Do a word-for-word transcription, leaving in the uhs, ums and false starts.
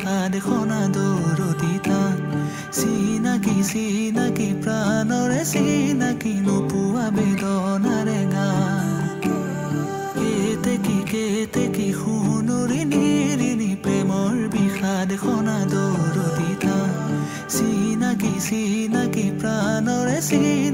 বিষাদ খনা দৌৰতিতা চিনাকি চিনাকি প্ৰাণৰে চিনাকি নোপোৱা বেদনাৰে গান কেতে কি কেতে কি শুনুৰি নিৰিনি প্ৰেমৰ বিষাদ খনা দৌৰতিতা চিনাকি চিনাকি প্ৰাণৰে চিনাকি